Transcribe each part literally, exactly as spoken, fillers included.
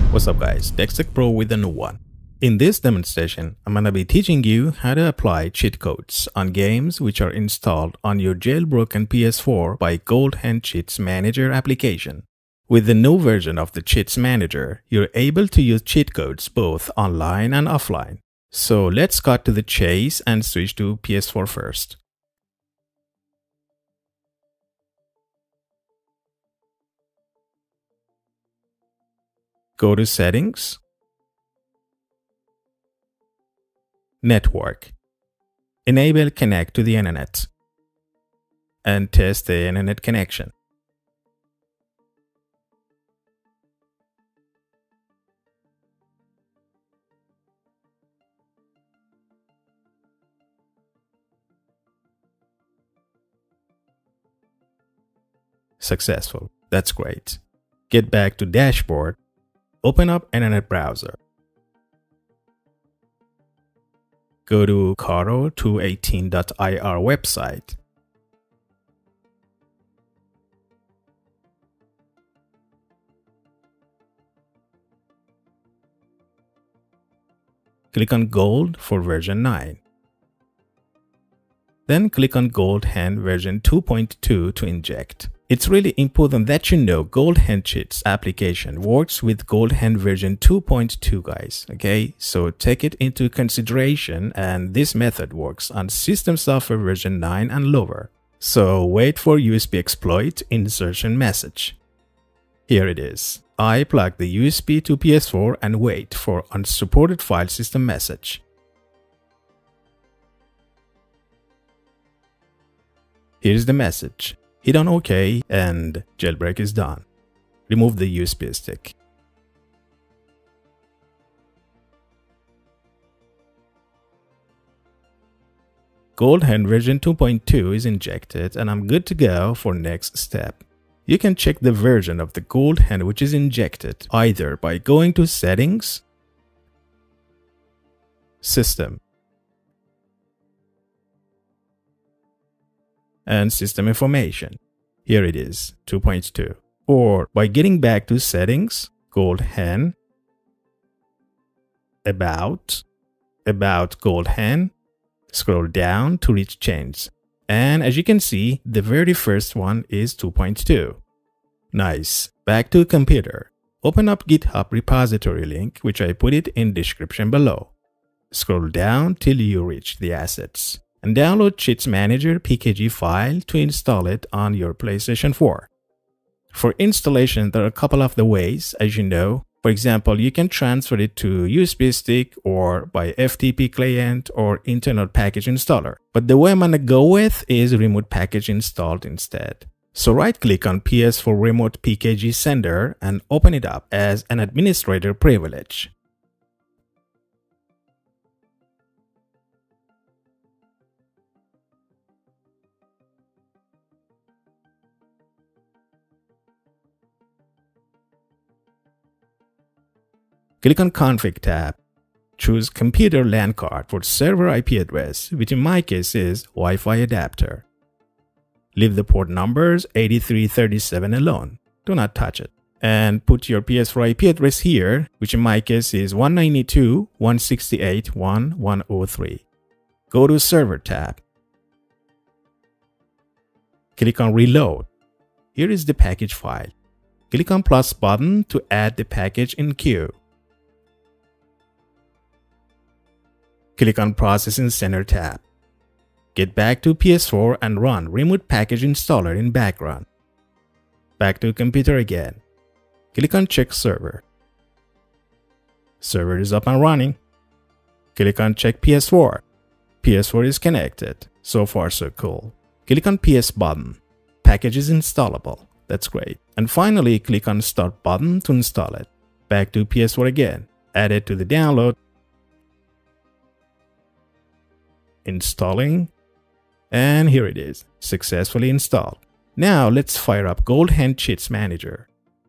What's up guys, Tech Pro with a new one. In this demonstration, I'm gonna be teaching you how to apply cheat codes on games which are installed on your jailbroken P S four by GoldHen Cheats Manager application. With the new version of the Cheats Manager, you're able to use cheat codes both online and offline. So let's cut to the chase and switch to P S four first. Go to Settings, Network, enable Connect to the Internet, and test the Internet connection. Successful. That's great. Get back to Dashboard. Open up Internet browser. Go to caro two eighteen dot I R website. Click on Gold for version nine. Then click on GoldHen version two point two to inject. It's really important that you know GoldHen Cheats application works with GoldHen version two point two guys, okay? So take it into consideration, and this method works on system software version nine and lower. So wait for U S B exploit insertion message. Here it is. I plug the U S B to P S four and wait for unsupported file system message. Here's the message. Hit on OK and jailbreak is done. Remove the U S B stick. GoldHen version two point two is injected and I'm good to go for next step. You can check the version of the GoldHen which is injected either by going to Settings, System, and System Information. Here it is, two point two. Or by getting back to Settings, GoldHen, About, About GoldHen, scroll down to reach Change. And as you can see, the very first one is two point two. Nice. Back to computer. Open up GitHub repository link, which I put it in description below. Scroll down till you reach the assets, and download Cheats Manager P K G file to install it on your PlayStation four. For installation, there are a couple of the ways, as you know. For example, you can transfer it to U S B stick or by F T P client or internal package installer. But the way I'm gonna go with is remote package installed instead. So right click on P S four remote P K G sender and open it up as an administrator privilege. Click on Config tab. Choose Computer LAN card for server I P address, which in my case is Wi-Fi adapter. Leave the port numbers eighty-three thirty-seven alone. Do not touch it. And put your P S four I P address here, which in my case is one ninety-two dot one sixty-eight dot one dot one oh three. Go to Server tab. Click on Reload. Here is the package file. Click on plus button to add the package in queue. Click on Processing Center tab. Get back to P S four and run Remote Package Installer in background. Back to computer again. Click on Check Server. Server is up and running. Click on Check P S four. P S four is connected. So far so cool. Click on P S button. Package is installable. That's great. And finally click on Start button to install it. Back to P S four again. Add it to the download. Installing, and here it is, successfully installed. Now let's fire up GoldHen Cheats Manager.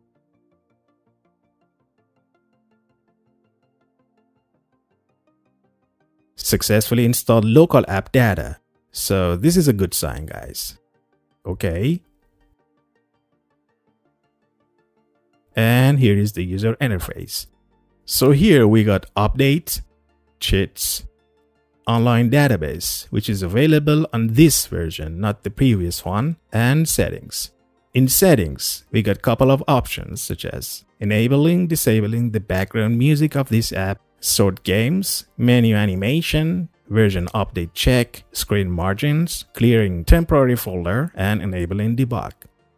Successfully installed local app data. So this is a good sign, guys. Okay. and here is the user interface. So here we got update, cheats, online database, which is available on this version, not the previous one, and settings. In settings, we got a couple of options such as enabling, disabling the background music of this app, sort games, menu animation, version update check, screen margins, clearing temporary folder, and enabling debug.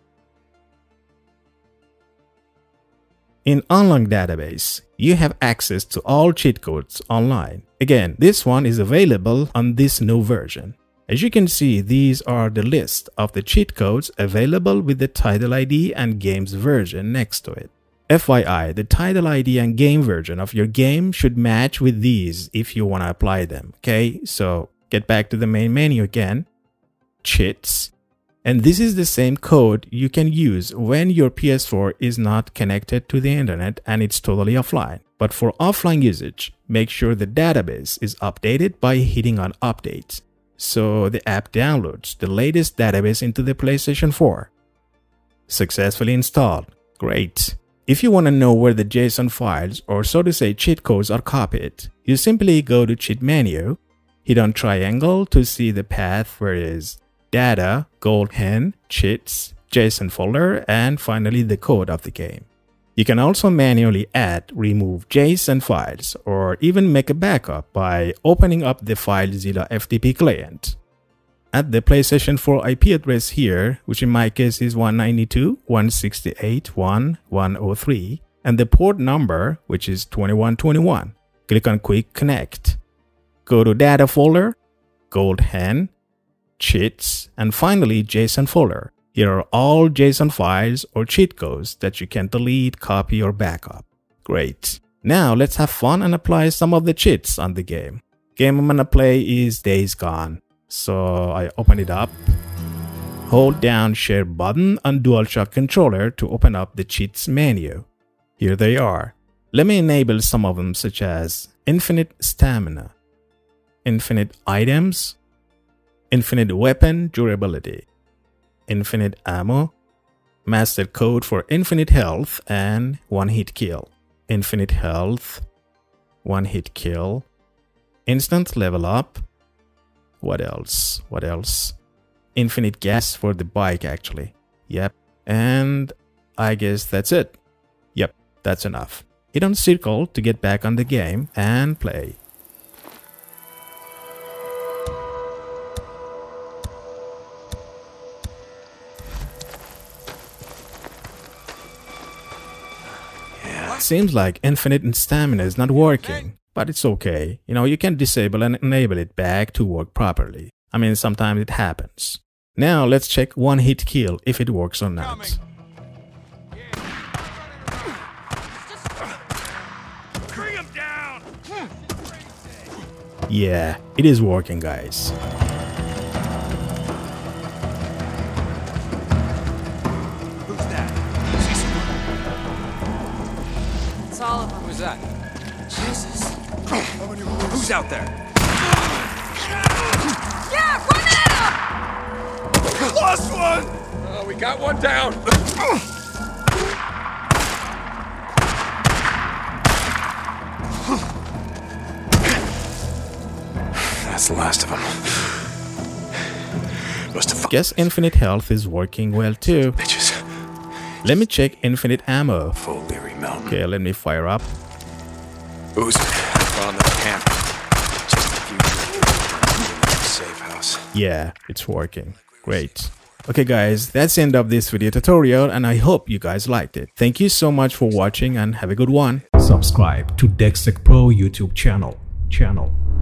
In online database, you have access to all cheat codes online. Again, this one is available on this new version. As you can see, these are the list of the cheat codes available with the title I D and games version next to it. F Y I, the title I D and game version of your game should match with these if you want to apply them. Okay, so get back to the main menu again, cheats. And this is the same code you can use when your P S four is not connected to the internet and it's totally offline. But for offline usage, make sure the database is updated by hitting on updates. So the app downloads the latest database into the PlayStation four. Successfully installed. Great. If you want to know where the JSON files, or so to say cheat codes, are copied, you simply go to cheat menu, hit on triangle to see the path where it is data, GoldHen, cheats, JSON folder, and finally the code of the game. You can also manually add, remove JSON files, or even make a backup by opening up the FileZilla F T P client. Add the PlayStation four I P address here, which in my case is one ninety-two dot one sixty-eight dot one dot one oh three, and the port number, which is twenty-one twenty-one. Click on Quick Connect. Go to Data folder, GoldHen, cheats, and finally JSON folder. Here are all JSON files or cheat codes that you can delete, copy, or backup. Great. Now let's have fun and apply some of the cheats on the game. Game I'm gonna play is Days Gone. So I open it up. Hold down Share button on DualShock controller to open up the cheats menu. Here they are. Let me enable some of them, such as infinite stamina, infinite items, infinite weapon durability, infinite ammo, master code for infinite health and one hit kill, infinite health, one hit kill, instant level up. What else? What else? Infinite gas for the bike, actually. Yep. And I guess that's it. Yep, that's enough. Hit on circle to get back on the game and play. Seems like infinite stamina is not working, but it's okay. You know, you can disable and enable it back to work properly. I mean, sometimes it happens. Now let's check one hit kill if it works or not. Bring him down. Yeah, it is working, guys. Who's that? Jesus. Who's out there? Yeah, run at him! Lost one! Oh, we got one down. That's the last of them. Must have. Guess infinite health is working well too. Bitches. Let me check infinite ammo. Full Berry Mountain. Okay, let me fire up. Who's on the camp? Just a few safe house. Yeah, it's working. Great. Okay guys, that's the end of this video tutorial and I hope you guys liked it. Thank you so much for watching and have a good one. Subscribe to DexTech Pro YouTube channel. Channel.